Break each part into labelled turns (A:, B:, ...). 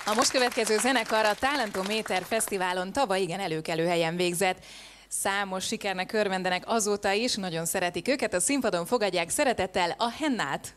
A: A most következő zenekar a Talentométer Fesztiválon tavaly igen előkelő helyen végzett. Számos sikernek örvendenek azóta is, nagyon szeretik őket, a színpadon fogadják szeretettel a Hennát.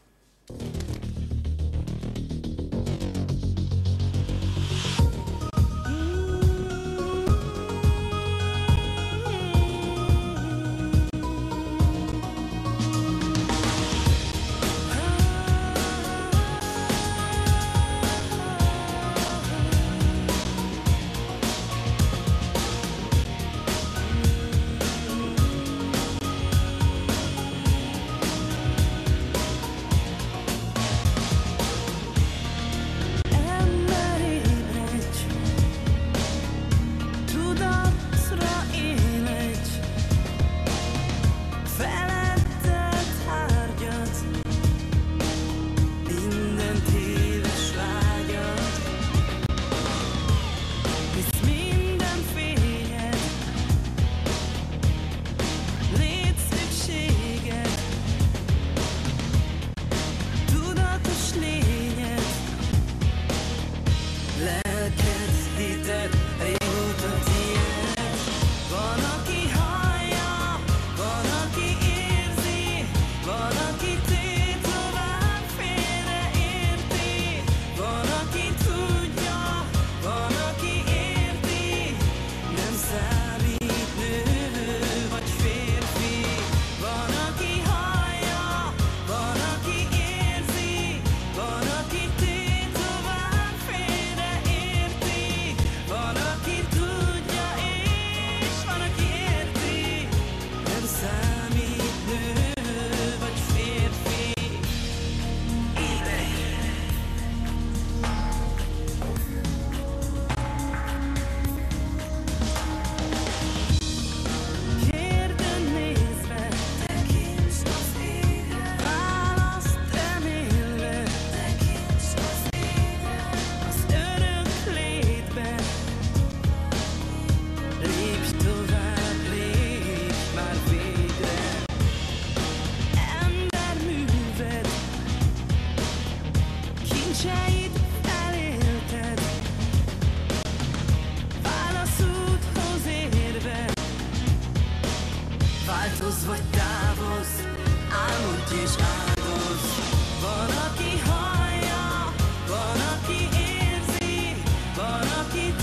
B: Változz vagy távozz, álmodj és áldozz. Van, aki hallja, van, aki érzi, van, aki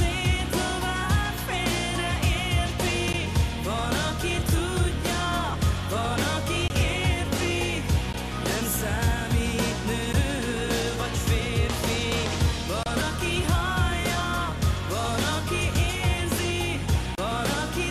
B: tovább félreérti, van, aki tudja, van, aki érti, nem számít nő vagy férfi. Van, aki hallja, van, aki érzi, van, aki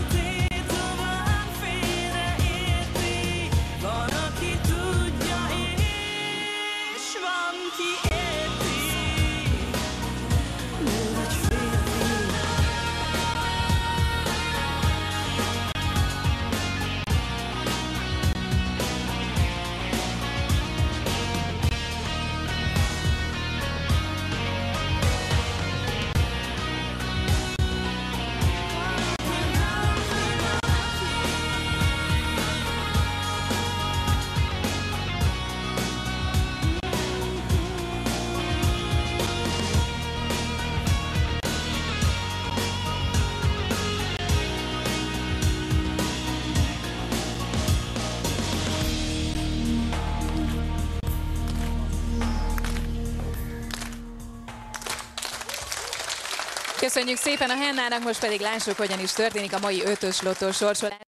A: Köszönjük szépen a Hennának, most pedig lássuk, hogyan is történik a mai 5-ös lottó sorsolás.